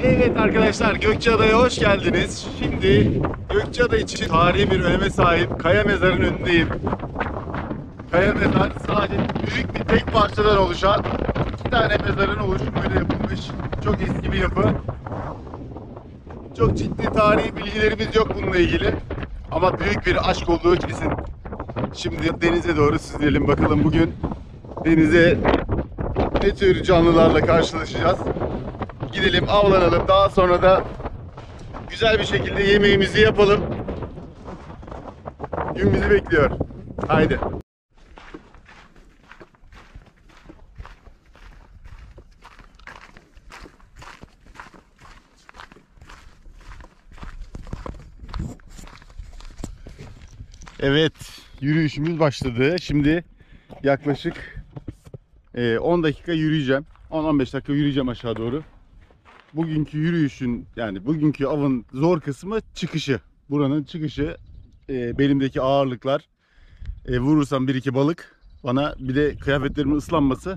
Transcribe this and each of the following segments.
Evet arkadaşlar, Gökçeada'ya hoş geldiniz. Şimdi Gökçeada için tarihi bir öneme sahip Kaya Mezar'ın önündeyim. Kaya Mezar sadece büyük bir tek parçadan oluşan iki tane mezarın oluşumuyla yapılmış çok eski bir yapı. Çok ciddi tarihi bilgilerimiz yok bununla ilgili. Ama büyük bir aşk olduğu kesin. Şimdi denize doğru süzülelim bakalım bugün denize ne tür canlılarla karşılaşacağız. Gidelim, avlanalım. Daha sonra da güzel bir şekilde yemeğimizi yapalım. Gün bizi bekliyor. Haydi. Evet, yürüyüşümüz başladı. Şimdi yaklaşık 10 dakika yürüyeceğim. 10-15 dakika yürüyeceğim aşağı doğru. Bugünkü yürüyüşün, yani bugünkü avın zor kısmı çıkışı. Buranın çıkışı, belimdeki ağırlıklar, vurursam bir iki balık, bana bir de kıyafetlerimin ıslanması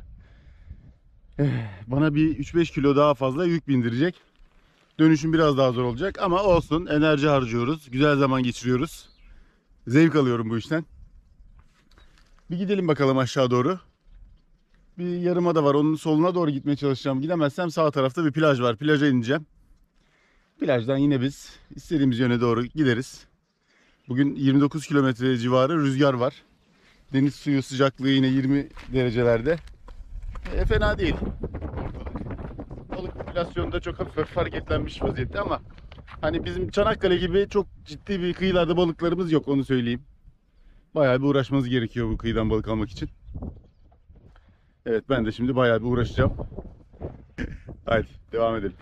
bana bir 3-5 kilo daha fazla yük bindirecek. Dönüşüm biraz daha zor olacak ama olsun, enerji harcıyoruz, güzel zaman geçiriyoruz. Zevk alıyorum bu işten. Bir gidelim bakalım aşağı doğru. Bir yarımada var, onun soluna doğru gitmeye çalışacağım. Gidemezsem sağ tarafta bir plaj var, plaja ineceğim. Plajdan yine biz istediğimiz yöne doğru gideriz. Bugün 29 kilometre civarı rüzgar var. Deniz suyu sıcaklığı yine 20 derecelerde. Fena değil. Balık popülasyonu da çok hafif hareketlenmiş vaziyette ama hani bizim Çanakkale gibi çok ciddi bir kıyılarda balıklarımız yok, onu söyleyeyim. Bayağı bir uğraşmanız gerekiyor bu kıyıdan balık almak için. Evet, ben de şimdi bayağı bir uğraşacağım. Haydi devam edelim.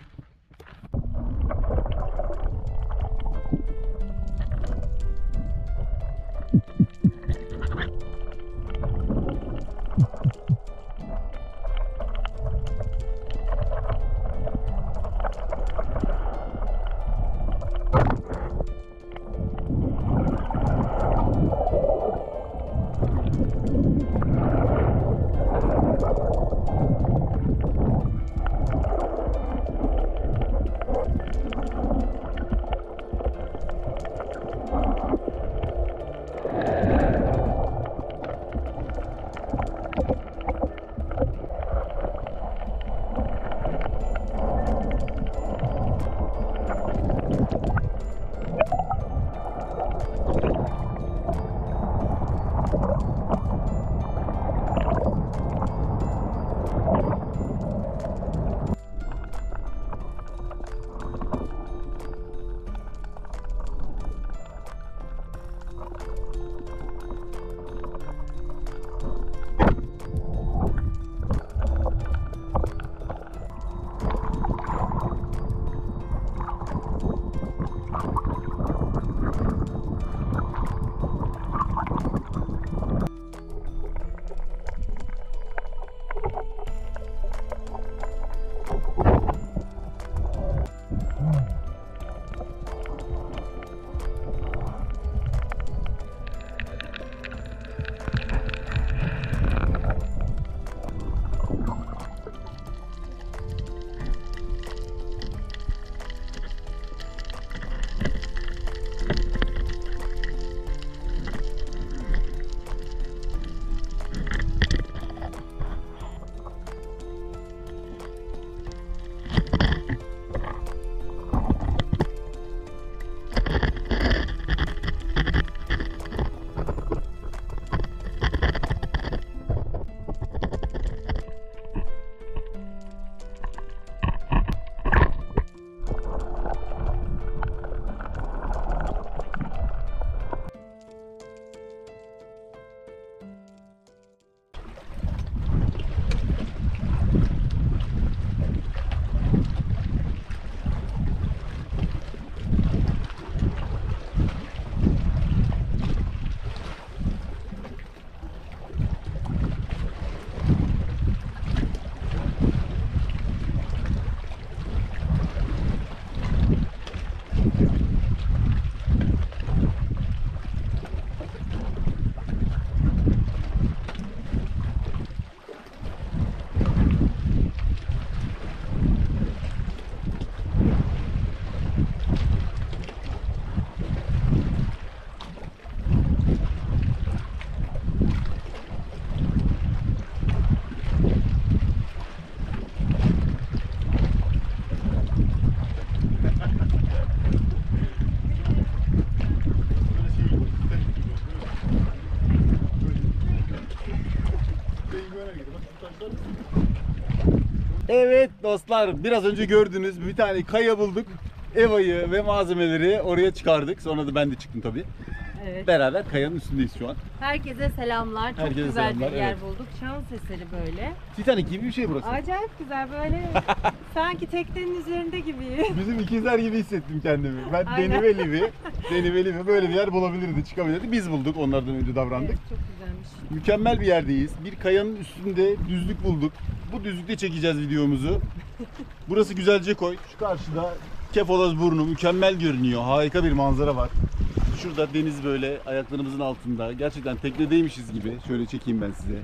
dostlar, biraz önce gördünüz, bir tane kaya bulduk. Eva'yı ve malzemeleri oraya çıkardık. Sonra da ben de çıktım tabii. Evet. Beraber kayanın üstündeyiz şu an. Herkese selamlar. Çok Herkese güzel selamlar, bir yer evet. bulduk. Şans eseri böyle. Titanic gibi bir şey burası. Acayip güzel böyle. Sanki teknenin üzerinde gibi. Bizim ikizler gibi hissettim kendimi. Ben Aynen. Deniveli böyle bir yer bulabilirdi, çıkabilirdi. Biz bulduk, onlardan önce davrandık. Evet, çok güzelmiş. Mükemmel bir yerdeyiz. Bir kayanın üstünde düzlük bulduk. Bu düzlükte çekeceğiz videomuzu. Burası güzelce koy. Şu karşıda Kefaloz Burnu mükemmel görünüyor. Harika bir manzara var. Şurada deniz böyle ayaklarımızın altında. Gerçekten teknedeymişiz gibi. Şöyle çekeyim ben size.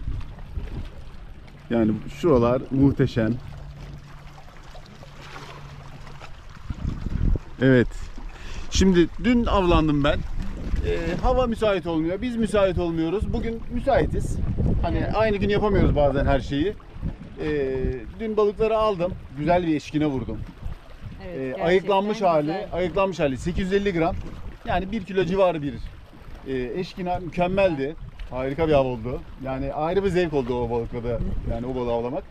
Yani şuralar muhteşem. Evet. Şimdi dün avlandım ben. Hava müsait olmuyor. Biz müsait olmuyoruz. Bugün müsaitiz. Hani aynı gün yapamıyoruz bazen her şeyi. Dün balıkları aldım. Güzel bir eşkine vurdum. Evet, gerçekten Ayıklanmış hali, güzel. ayıklanmış hali 850 gram. Yani 1 kilo civarı bir eşkina, mükemmeldi. Harika bir av oldu. Yani ayrı bir zevk oldu o balıkla da. Yani o balığı avlamak.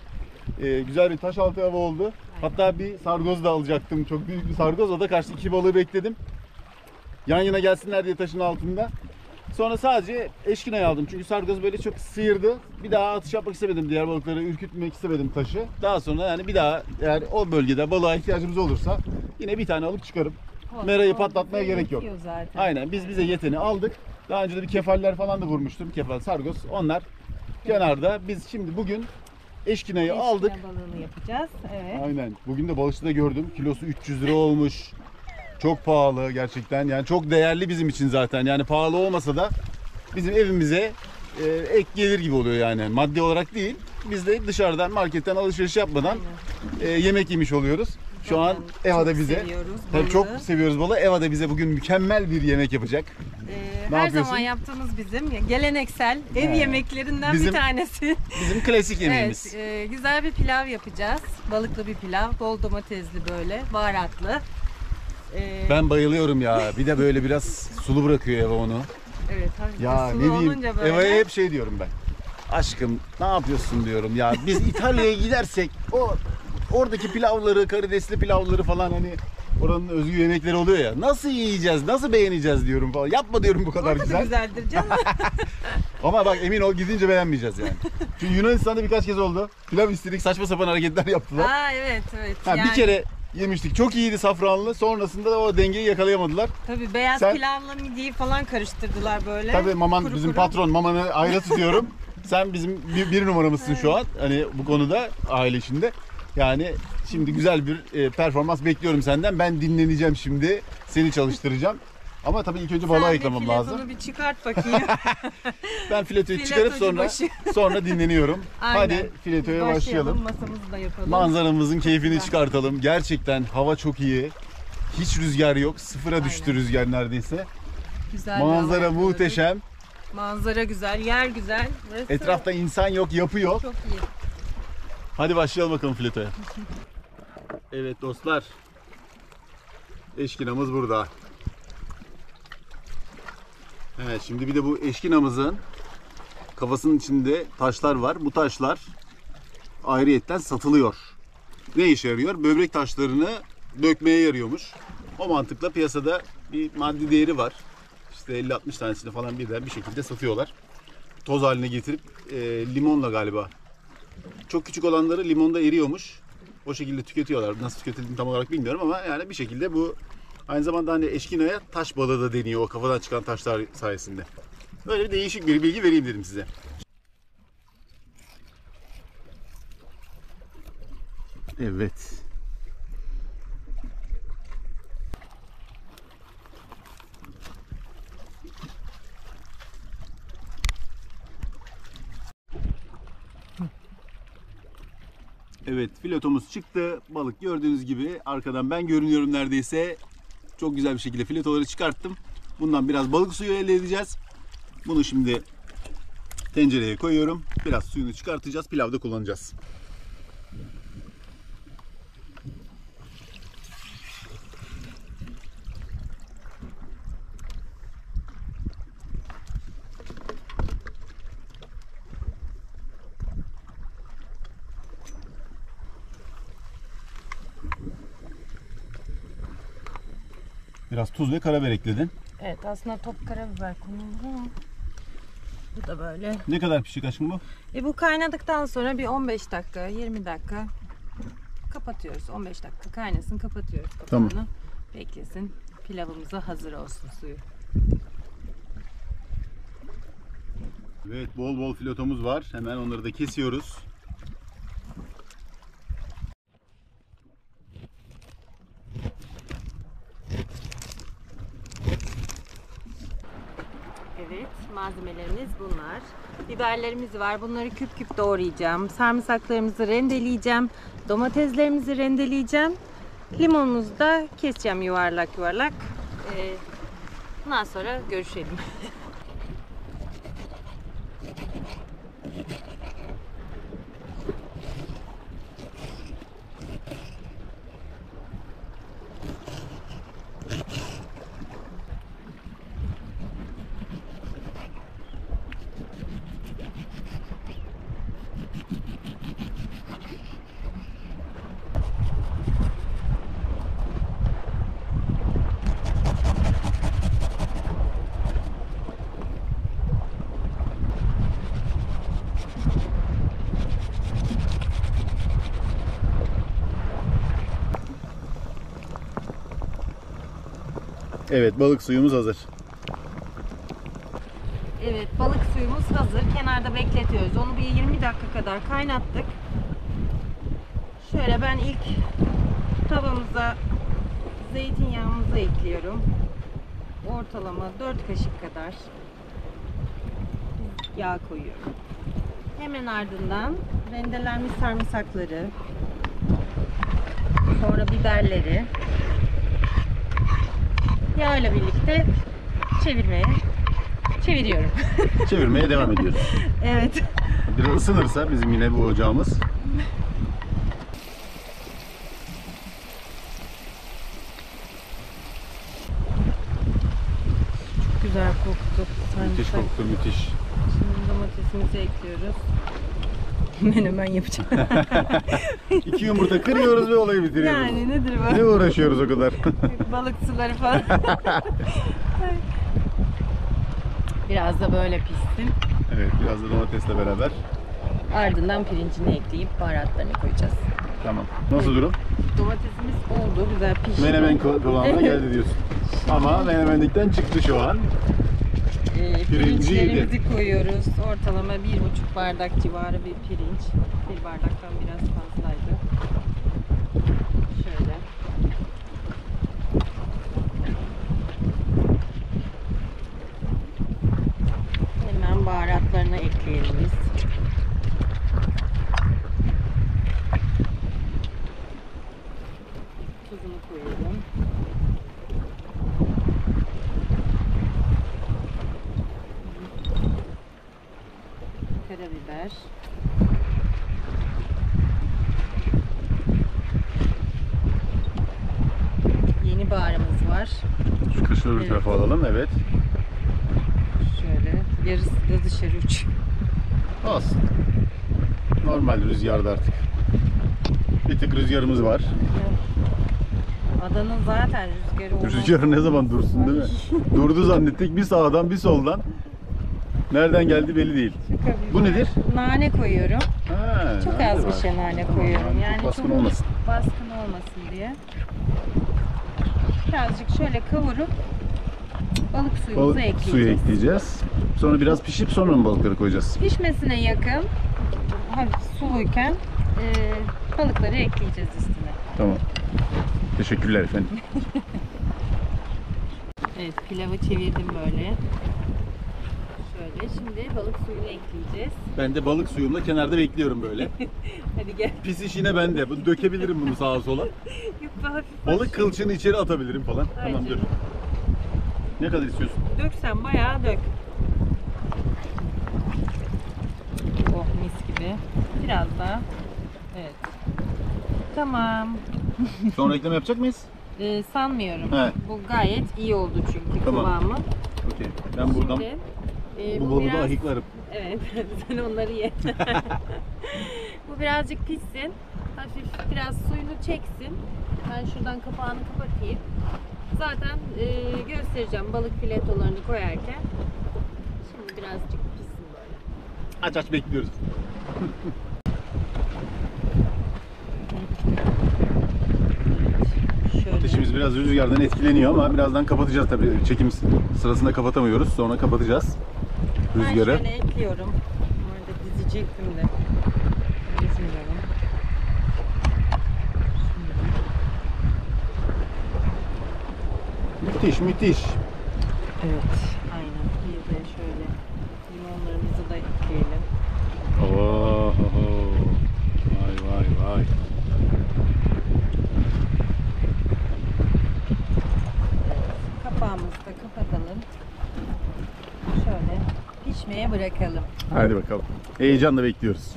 Güzel bir taş altı avı oldu. Hatta bir sargoz da alacaktım. Çok büyük bir sargoz. O da kaçtı. 2 balığı bekledim. Yan yana gelsinler diye taşın altında. Sonra sadece eşkinayı aldım. Çünkü sargoz böyle çok sıyırdı. Bir daha atış yapmak istemedim. Diğer balıkları ürkütmek istemedim taşı. Daha sonra yani bir daha eğer o bölgede balığa ihtiyacımız olursa yine bir tane alıp çıkarım. Merayı patlatmaya gerek yok. Zaten. Aynen, biz bize yeteni aldık. Daha önce de bir kefaller falan da vurmuştum. Kefal, sargoz. Onlar kenarda. Biz şimdi bugün eşkinayı Eşkine aldık. balığını yapacağız. Evet. Aynen. Bugün de balıkçıda gördüm. Kilosu 300 lira olmuş. Çok pahalı gerçekten. Yani çok değerli bizim için zaten. Yani pahalı olmasa da bizim evimize ek gelir gibi oluyor yani. Maddi olarak değil. Biz de dışarıdan marketten alışveriş yapmadan yemek yemiş oluyoruz. Şu an Eva da bize tabii çok seviyoruz balığı. Eva da bize bugün mükemmel bir yemek yapacak. Ne her yapıyorsun? zaman yaptığımız bizim geleneksel ev He. yemeklerinden Bizim- bir tanesi. Bizim klasik yemeğimiz. Evet, güzel bir pilav yapacağız. Balıklı bir pilav, bol domatesli böyle, baharatlı. Ben bayılıyorum ya. Bir de böyle biraz sulu bırakıyor Eva onu. Evet, tabii Ya sulu ne diyeyim? olunca böyle. Eva'ya hep şey diyorum ben. Aşkım ne yapıyorsun diyorum ya. Biz İtalya'ya gidersek oradaki pilavları, karidesli pilavları falan hani oranın özgü yemekleri oluyor ya. Nasıl yiyeceğiz, nasıl beğeneceğiz diyorum falan. Yapma diyorum bu kadar Orada da güzel. güzeldir canım. Ama bak emin ol gidince beğenmeyeceğiz yani. Çünkü Yunanistan'da birkaç kez oldu. Pilav istedik, saçma sapan hareketler yaptılar. Aa evet. Ha, Yani, bir kere yemiştik. Çok iyiydi safranlı. Sonrasında da o dengeyi yakalayamadılar. tabii beyaz Sen- pilavla midyeyi falan karıştırdılar böyle. Tabii Maman Kuru bizim kuru. patron. Maman'ı ayrı tutuyorum. Sen bizim bir numaramızsın şu an. Hani bu konuda aile içinde. Yani şimdi güzel bir performans bekliyorum senden. Ben dinleneceğim şimdi. Seni çalıştıracağım. Ama tabii ilk önce balığı Sen ayıklamam bir lazım. filetonu bir çıkart bakayım. Ben filetoyu Filetocu çıkarıp sonra başı. sonra dinleniyorum. Aynen. Hadi filetoya başlayalım. Masamızı da yapalım. Manzaramızın keyfini güzel. çıkartalım. Gerçekten hava çok iyi. Hiç rüzgar yok. Sıfıra düştü Aynen. rüzgar neredeyse. Güzel bir hava Manzara yakaladık. muhteşem. Manzara güzel, yer güzel. Burası Etrafta insan yok, yapı yok. çok iyi. Hadi başlayalım bakalım filetoya. Evet dostlar. Eşkinamız burada. Evet, şimdi bir de bu eşkinamızın kafasının içinde taşlar var. Bu taşlar ayrıyetten satılıyor. Ne işe yarıyor? Böbrek taşlarını dökmeye yarıyormuş. O mantıkla piyasada bir maddi değeri var. İşte 50-60 tanesini falan birden bir şekilde satıyorlar. Toz haline getirip limonla galiba. Çok küçük olanları limonda eriyormuş. O şekilde tüketiyorlar. Nasıl tüketildiğini tam olarak bilmiyorum ama yani bir şekilde bu aynı zamanda hani eşkinaya taş balığı da deniyor o kafadan çıkan taşlar sayesinde. Böyle bir değişik bir bilgi vereyim dedim size. Evet. Evet, filetomuz çıktı. Balık gördüğünüz gibi arkadan ben görünüyorum neredeyse. Çok güzel bir şekilde filetoları çıkarttım. Bundan biraz balık suyu elde edeceğiz. Bunu şimdi tencereye koyuyorum. Biraz suyunu çıkartacağız. Pilavda kullanacağız. Biraz tuz ve karabiber ekledin. Evet, aslında top karabiber konulur ama bu da böyle. Ne kadar pişecek aşkım bu? Bu kaynadıktan sonra bir 15 dakika, 20 dakika kapatıyoruz. 15 dakika kaynasın, kapatıyoruz kapağını. Tamam. Beklesin. Pilavımıza hazır olsun suyu. Evet, bol bol filetomuz var. Hemen onları da kesiyoruz. Evet, malzemelerimiz bunlar. Biberlerimiz var. Bunları küp küp doğrayacağım. Sarımsaklarımızı rendeleyeceğim. Domateslerimizi rendeleyeceğim. Limonumuzu da keseceğim yuvarlak yuvarlak. Bundan sonra görüşelim. Evet, balık suyumuz hazır. Evet, balık suyumuz hazır. Kenarda bekletiyoruz. Onu bir 20 dakika kadar kaynattık. Şöyle ben ilk tavamıza zeytinyağımızı ekliyorum. Ortalama 4 kaşık kadar yağ koyuyorum. Hemen ardından rendelenmiş sarımsakları, sonra biberleri yağla birlikte çeviriyorum. Çevirmeye devam ediyoruz. Evet. Biraz ısınırsa bizim yine bu ocağımız. Güzel koktu. Müthiş koktu, müthiş. Şimdi domatesimizi ekliyoruz. Hemen yapacağım. 2 yumurta kırıyoruz ve olayı bitiriyoruz. Yani nedir Ne bu? uğraşıyoruz o kadar? Balık suları falan. Biraz da böyle pişsin. Evet, biraz da domatesle beraber. Ardından pirincini ekleyip baharatlarını koyacağız. Tamam. Nasıl durum? Domatesimiz oldu, güzel pişti. Menemen kıvamına geldi diyorsun. Ama menemenlikten çıktı şu an. Pirinçlerimizi koyuyoruz. Ortalama 1,5 bardak civarı bir pirinç. Bir bardaktan biraz fazlaydı. Şöyle. Hemen baharatlarını ekleyelim biz. Tuzunu koyalım. Karabiber. Yeni baharımız var. Şu kaşığı bir tarafa alalım, evet. Şöyle yarısı da dışarı uç. Olsun. Normal rüzgarda artık. Bir tık rüzgarımız var. Adanın zaten rüzgarı olmaz. Rüzgar ne zaman dursun değil mi? Durdu zannettik, bir sağdan bir soldan. Nereden geldi belli değil. Bu nedir? Nane koyuyorum. Ha, Çok nane az var. bir şey nane Tamam, koyuyorum. nane Yani çok baskın çok olmasın. baskın olmasın diye. Birazcık şöyle kavurup balık suyumuzu Balık ekleyeceğiz. suyu ekleyeceğiz. Sonra biraz pişip sonra mı balıkları koyacağız? Pişmesine yakın, hafif suluyken balıkları ekleyeceğiz üstüne. Tamam. Teşekkürler efendim. Evet, pilavı çevirdim böyle. Şöyle, şimdi balık suyunu ekleyeceğiz. Ben de balık suyumla kenarda bekliyorum böyle. Hadi gel. Pis işine ben de. Bunu dökebilirim bunu sağa sola. Yok, hafif Balık kılçığını içeri atabilirim falan. Aynen. Tamam dur. Ne kadar istiyorsun? döksen bayağı dök. Oh, mis gibi. Biraz daha. Evet. Tamam. Sonra ekleme yapacak mıyız? Sanmıyorum. He. Bu gayet iyi oldu çünkü Tamam. kıvamı. Okey. Ben buradan Şimdi, bu balığı da ahıklarım. Evet, sen onları ye. Bu birazcık pişsin. Hafif biraz suyunu çeksin. Ben şuradan kapağını kapatayım. Zaten göstereceğim balık filetolarını koyarken. Şimdi birazcık pişsin böyle. Aç bekliyoruz. Şöyle. Ateşimiz biraz rüzgardan etkileniyor ama birazdan kapatacağız tabii. Çekim sırasında kapatamıyoruz. Sonra kapatacağız Ben rüzgarı. şöyle ekliyorum. Bu arada dizecektim de. Dizmiyorum. Müthiş müthiş. Evet. Aynen. Bir de şöyle limonlarımızı da ekleyelim. Oh, vay vay vay. Kapağımızı da kapatalım. Şöyle pişmeye bırakalım. Hadi bakalım. Heyecanla bekliyoruz.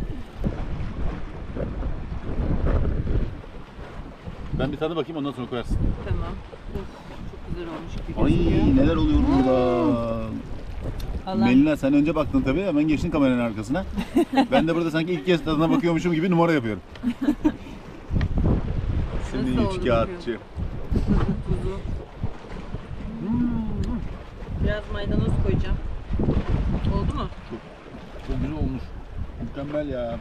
Ben bir tadı bakayım ondan sonra koyarsın. Tamam. Of, çok güzel olmuş gibi Ay gözüküyor. neler oluyor burada. Allah. Melina sen önce baktın tabii hemen geçtin kameranın arkasına. Ben de burada sanki ilk kez tadına bakıyormuşum gibi numara yapıyorum. Seni Nasıl oldu üçkağıtçı. Tuzu. Biraz maydanoz koyacağım. Oldu mu? Çok güzel olmuş. Mükemmel ya.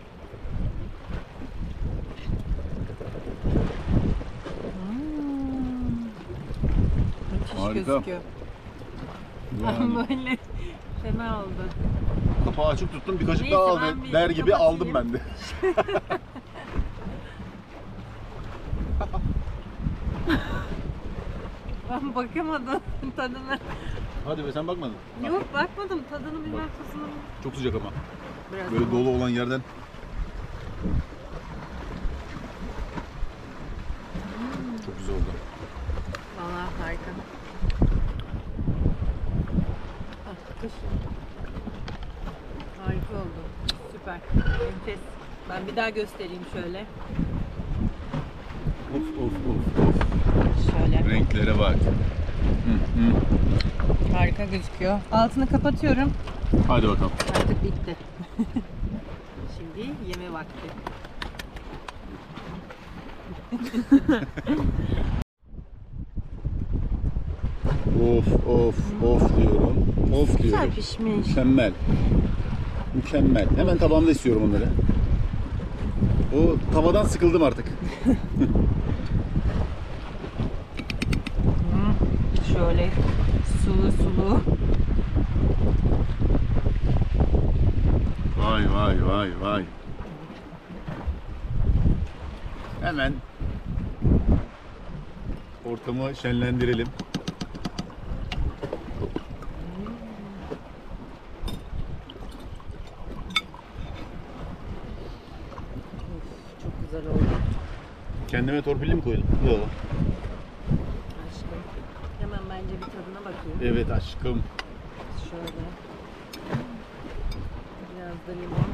Müthiş Harika. gözüküyor. Yani. Böyle fena oldu. Kapağı açık tuttum bir kaşık Neyse, daha al ben bir der gibi kapatayım. aldım ben de. Ben bakamadım tadına. Hadi be sen bakmadın. Yok bakmadım tadını bilmem tuzunu. Çok sıcak ama. Biraz Böyle ama. dolu olan yerden. Çok güzel oldu. Vallahi harika. Ah, kış. Harika oldu. Süper. Enfes. Ben bir daha göstereyim şöyle. Of of of of. Şöyle. Renklere bak. Hı hı. Harika gözüküyor. Altını kapatıyorum. Hadi bakalım. Artık bitti. Şimdi yeme vakti. Of of of diyorum. Of Güzel diyorum. pişmiş. Mükemmel. Mükemmel. Hemen tabağımda istiyorum onları. O tavadan sıkıldım artık. Şöyle sulu sulu. Vay vay vay vay. Hemen ortamı şenlendirelim. Çok güzel oldu. Kendime torpilli mi koydum? Yok. Aşkım. Hemen bence bir tadına bakayım. Evet aşkım. Şöyle. Biraz da limon.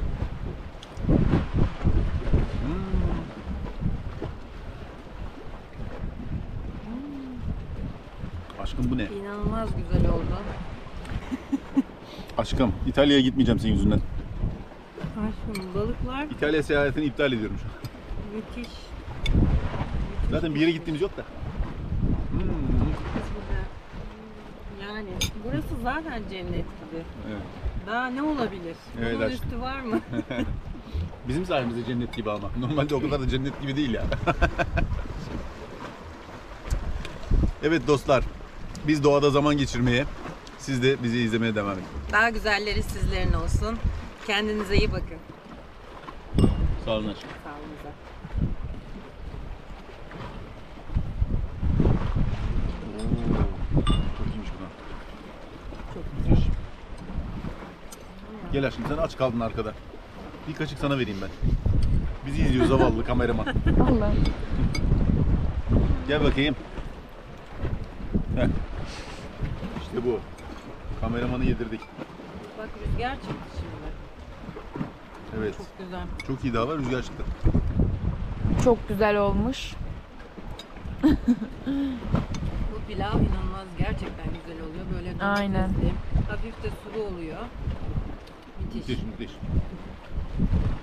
Aşkım bu ne? İnanılmaz güzel oldu. Aşkım İtalya'ya gitmeyeceğim senin yüzünden. Aşkım balıklar İtalya seyahatini iptal ediyorum şu an. müthiş. Zaten bir yere gittiğimiz yok da. Güzel. Yani burası zaten cennet gibi. Evet. Daha ne olabilir? Evet, Bunun aşkım. üstü var mı? Bizim sayemizde cennet gibi ama. Normalde o kadar da cennet gibi değil ya. Evet dostlar. Biz doğada zaman geçirmeye, siz de bizi izlemeye devam edin. Daha güzelleri sizlerin olsun. Kendinize iyi bakın. Sağ olun aşkım. Sağlığınıza. Çok iyiymiş bu da. Çok Müthiş. Gel aşkım sen aç kaldın arkada. Bir kaşık sana vereyim ben. Bizi izliyor zavallı kameraman. Allah. Gel bakayım. Heh. İşte bu. Kameramanı yedirdik. Bak rüzgar çıktı şimdi. Evet. Çok güzel. Çok iyi daha var rüzgar çıktı. Çok güzel olmuş. Bu pilav inanılmaz gerçekten güzel oluyor. Böyle Aynen. domatesli, hafif de sulu oluyor. Müthiş. Müthiş müthiş.